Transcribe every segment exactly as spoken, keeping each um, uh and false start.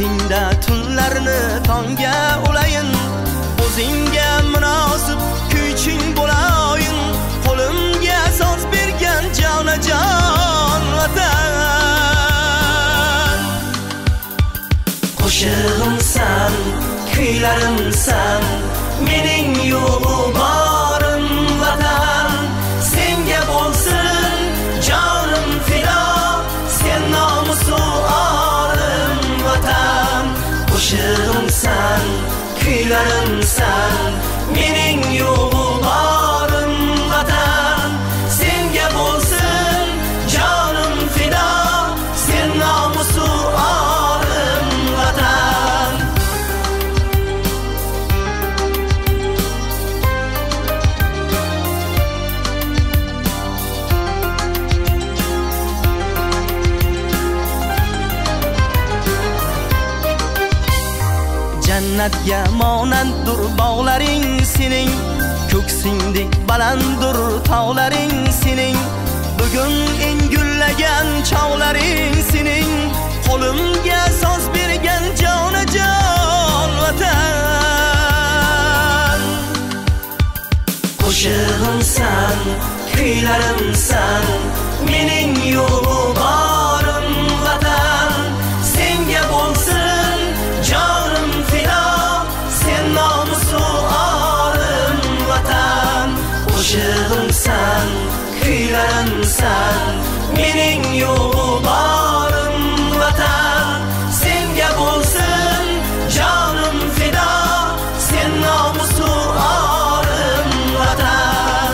Mehringda tunlarni tongga ulayin, o'zingga munosib kuyching bo'layin. Qo'limga so'z bergan jonajon vatan. Qo'shig'imsan, kuylarimsan, mening yo'lbarim vatan. Senga bo'lsin jonim fido, sen nomusu olim vatan. Qo'shig'imsan, kuylarimsan, mening yo'lbarim vatan. Senga bo'lsin jonim fido, sen nomusu olim vatan. Jannatga monanddir bog'laring sening, ko'ksingdek balanddir tog'laring sening. Bugun eng gullagan chog'laring sening, qo'limga so'z bergan jonajon vatan. Qo'shig'imsan, kuylarimsan, mening yo'lbarim vatan. Senga bo'lsin jonim fido, sen nomusu olim vatan. Qo'shig'imsan, kuylarimsan, mening yo'lbarim vatan. Senga bo'lsin jonim fido, sen nomusu olim vatan.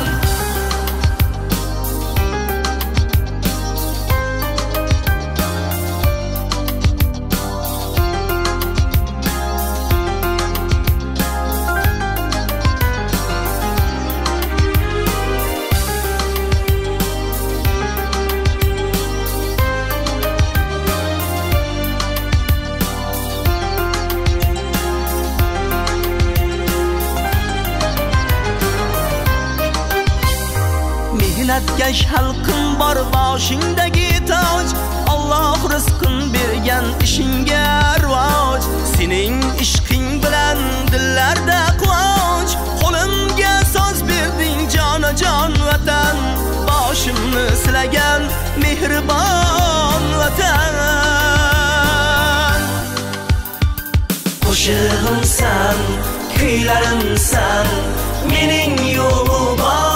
Mehnatkash xalqim bor boshingdagi toj, Alloh rizqin bergan ishingga rivoj. Sening ishqing bilan dillarda quvonch, qo'limga so'z berding jonajon vatan. Boshimni silagan mehribon vatan. Qo'shig'imsan, kuylarimsan, mening yo'lbarim